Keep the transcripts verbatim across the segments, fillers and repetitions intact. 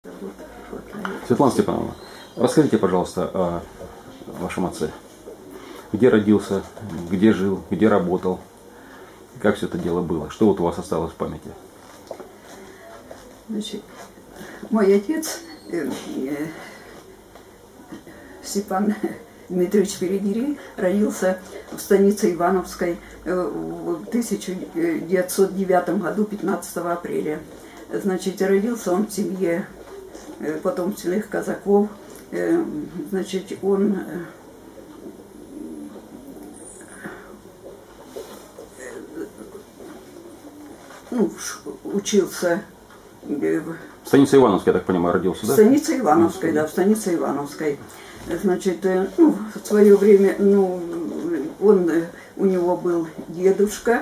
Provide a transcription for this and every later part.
Светлана Степановна, расскажите, пожалуйста, о вашем отце. Где родился, где жил, где работал, как все это дело было, что вот у вас осталось в памяти? Значит, мой отец э, э, Степан Дмитриевич Перегири родился в станице Ивановской в тысяча девятьсот девятом году, пятнадцатого апреля. Значит, родился он в семье потомственных казаков. Значит, он ну, учился в станице Ивановской, я так понимаю, родился, да? В станице Ивановской, да, в станице Ивановской. Значит, ну, в свое время, ну, он, у него был дедушка,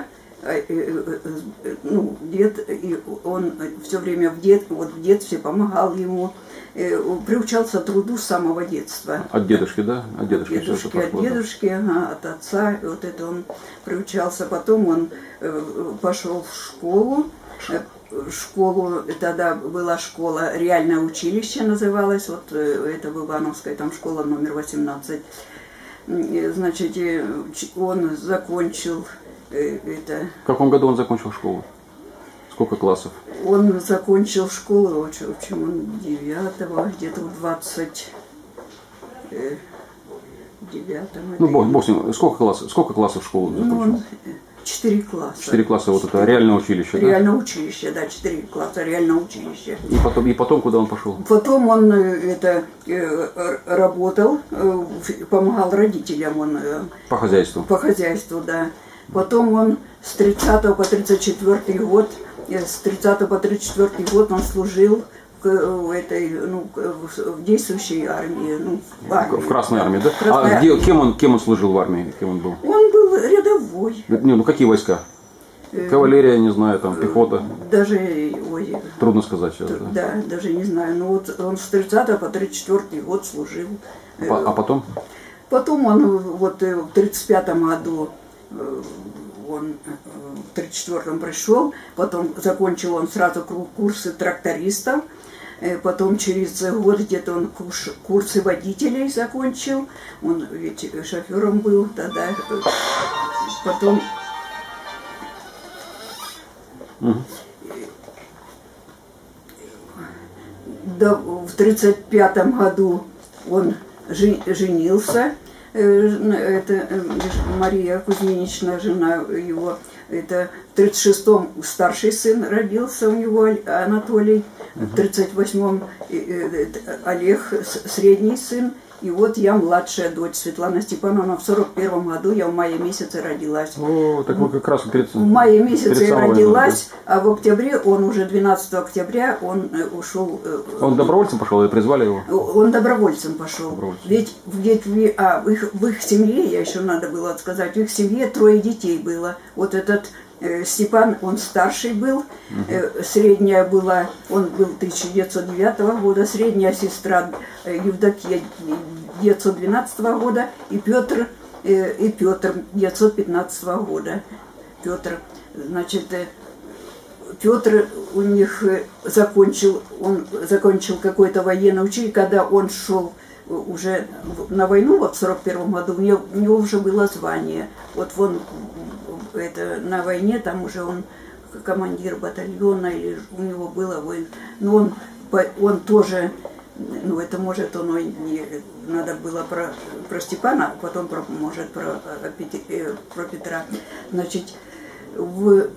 ну, дед, и он все время в, дет, вот в детстве помогал ему, приучался к труду с самого детства. От дедушки, да? От дедушки, от дедушки, пошло, от, дедушки ага, от отца, вот это он приучался. Потом он пошел в школу. Школу, тогда была школа, реальное училище называлось, вот это в Ивановской, там школа номер восемнадцать. Значит, он закончил это... В каком году он закончил школу? Сколько классов? Он закончил школу, в общем, он девятого, где-то в двадцать девятом. Ну, бог, бог с ним. Сколько классов, сколько классов школы закончил? Ну, он... Четыре класса. Четыре класса, вот это реальное училище, реальное да? училище, да, четыре класса, реальное училище. И потом, и потом куда он пошел? Потом он это, работал, помогал родителям. Он, по хозяйству? По хозяйству, да. Потом он с тридцатого по тридцать четвёртый год, с тридцатого по тридцать четвёртый год он служил в этой, ну, в действующей армии, ну, в армии. В Красной армии, да? Красной а где, кем, он, кем он служил в армии? Кем он был? Он был рядовой. Не, ну какие войска? Кавалерия, не знаю, там, пехота? Даже, ой, трудно сказать сейчас, да? Да, да, даже не знаю. Ну вот он с тридцатого по тридцать четвёртый год служил. А, а потом? Потом он вот в тридцать пятом году, он в тридцать четвёртом пришел, потом закончил он сразу курсы трактористов. Потом через год где-то он курс, курсы водителей закончил. Он ведь шофером был тогда. Потом... Угу. Да, в тридцать пятом году он женился. Это Мария Кузьминична, жена его. Это в тридцать шестом старший сын родился у него, Анатолий. В тридцать восьмом Олег, средний сын. И вот я младшая дочь, Светлана Степановна. В сорок первом году я в мае месяце родилась. О, так вы как раз перед... В мае месяце я родилась, да? А в октябре, он уже двенадцатого октября, он ушел... Он добровольцем пошел или призвали его? Он добровольцем пошел. Добровольцем. Ведь, ведь а, в, их, в их семье, я еще надо было сказать, в их семье трое детей было. Вот этот э, Степан, он старший был, э, средняя была, он был тысяча девятьсот девятого года, средняя сестра э, Евдокия девятьсот двенадцатого года и Петр, э, и Петр девятьсот пятнадцатого года. Петр, значит, э, Петр у них закончил, он закончил какое-то военное училище, когда он шел уже на войну, вот в сорок первом году, у него, у него уже было звание. Вот он это, на войне, там уже он командир батальона, или у него было война. Но он, он тоже, ну это может, оно не надо было про, про Степана, а потом про, может про, про Петра. Значит, в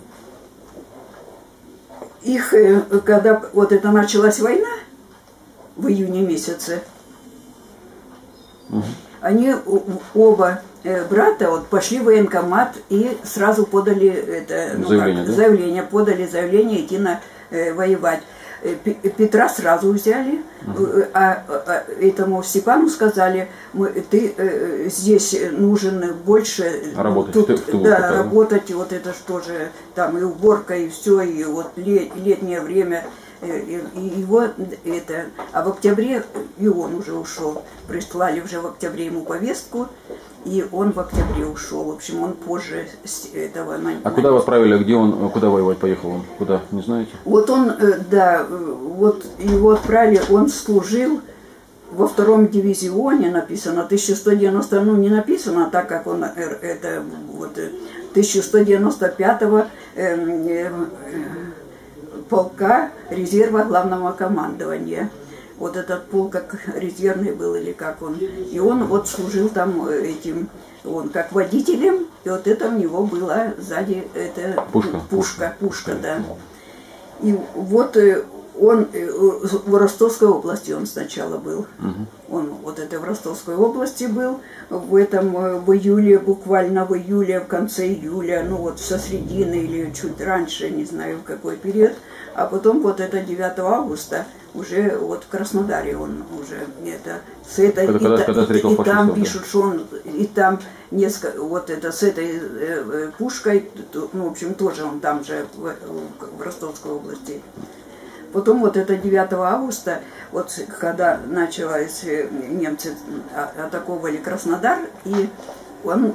их, когда вот это началась война в июне месяце, угу. Они оба брата вот пошли в военкомат и сразу подали это, ну, заявление, как, да? заявление, подали заявление идти на э, воевать. Петра сразу взяли, угу. а, а этому Степану сказали, мы, ты э, здесь нужен больше работать, тут, ты, ты да, такая. работать, вот это что же там и уборка, и все, и вот лет, летнее время И его это, а в октябре и он уже ушел. Прислали уже в октябре ему повестку, и он в октябре ушел. В общем, он позже этого. А куда вы отправили? Где он? Куда воевать поехал он? Куда? Не знаете? Вот он, да, вот его отправили. Он служил во втором дивизионе, написано тысяча сто девяносто, ну не написано, так как он это вот тысяча сто девяносто пятого э, э, полка резерва главного командования. Вот этот полк как резервный был или как он. И он вот служил там этим, он как водителем, и вот это у него была сзади это пушка, пушка, пушка, да. И вот он в Ростовской области он сначала был. Угу. Он вот это в Ростовской области был. В этом в июле, буквально в июле, в конце июля, ну вот со средины или чуть раньше, не знаю в какой период. А потом вот это девятого августа уже вот в Краснодаре он уже это с этой когда, и, когда, та, когда и, и там да. пишут, что он и там несколько вот это с этой э, пушкой, ну в общем тоже он там же в, в Ростовской области. Потом вот это девятого августа, вот когда началось, немцы атаковали Краснодар, и он,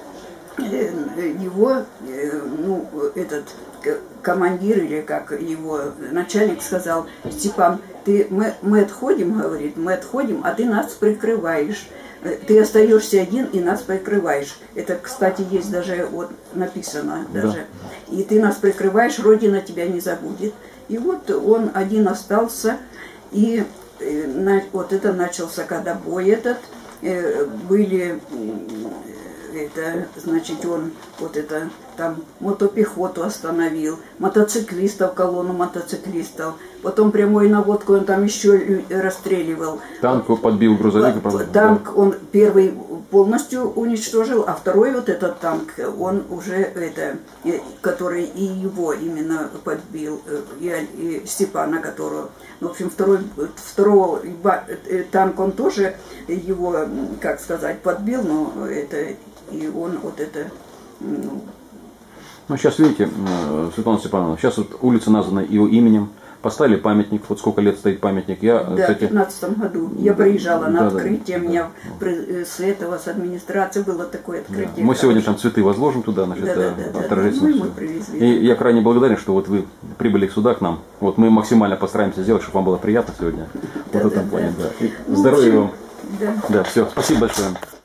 его, ну, этот командир или как его начальник сказал: Степан, ты, мы, мы отходим, говорит, мы отходим, а ты нас прикрываешь. Ты остаешься один и нас прикрываешь. Это, кстати, есть даже вот написано даже. Да. И ты нас прикрываешь, Родина тебя не забудет. И вот он один остался, и э, на, вот это начался, когда бой этот, э, были, э, это, значит, он вот это, там мотопехоту остановил, мотоциклистов, колонну мотоциклистов, потом прямой наводку он там еще расстреливал. Танк подбил грузовик. Танк он первый полностью уничтожил, а второй вот этот танк, он уже это, который и его именно подбил, и, и Степана, которого, в общем, второй, второго танк он тоже его, как сказать, подбил, но это, и он вот это, ну, ну, сейчас видите, Светлана Степановна, сейчас вот улица названа его именем, поставили памятник, вот сколько лет стоит памятник. Я, да, кстати, в пятнадцатом году я приезжала да, на да, открытие, да, у меня да. с этого, с администрации было такое открытие. Да. Мы сегодня там цветы возложим туда, значит, да, да, да, торжественно. Да, да, да, и я крайне благодарен, что вот вы прибыли сюда к нам. Вот мы максимально постараемся сделать, чтобы вам было приятно сегодня. Да, вот в этом да, плане, да. да. Ну, Здоровья вам. Да. Да, все, спасибо большое.